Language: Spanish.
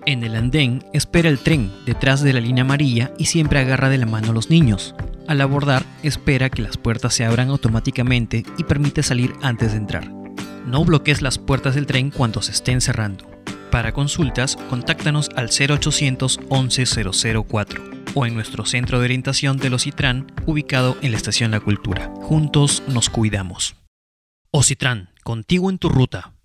En el andén espera el tren detrás de la línea amarilla y siempre agarra de la mano a los niños. Al abordar, espera que las puertas se abran automáticamente y permite salir antes de entrar. No bloquees las puertas del tren cuando se estén cerrando. Para consultas, contáctanos al 0800 11 004 o en nuestro centro de orientación del Ocitran, ubicado en la Estación La Cultura. Juntos nos cuidamos. Ocitran, contigo en tu ruta.